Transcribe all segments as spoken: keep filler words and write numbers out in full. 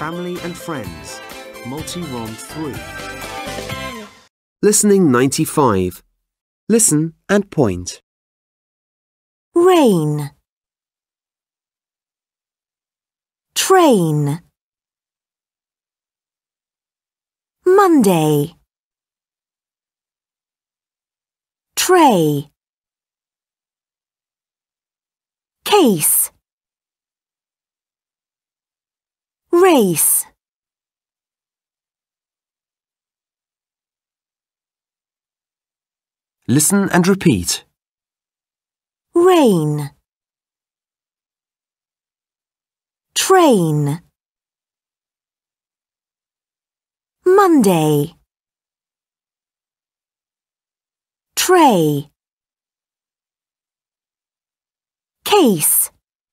family and friends. Multi-rom three. Listening ninety-five. Listen and point. Rain. Train. Monday. Tray. Case. Race. Listen and repeat. Rain. Train. Monday. Tray. Case.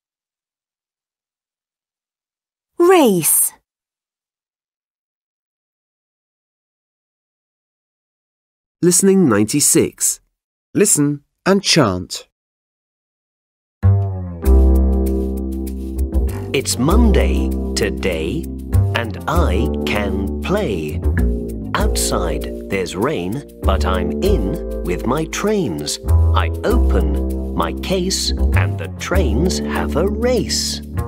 Race. Listening ninety-six. Listen and chant. It's Monday today, and I can play. Outside there's rain, but I'm in with my trains. I open my case, and the trains have a race.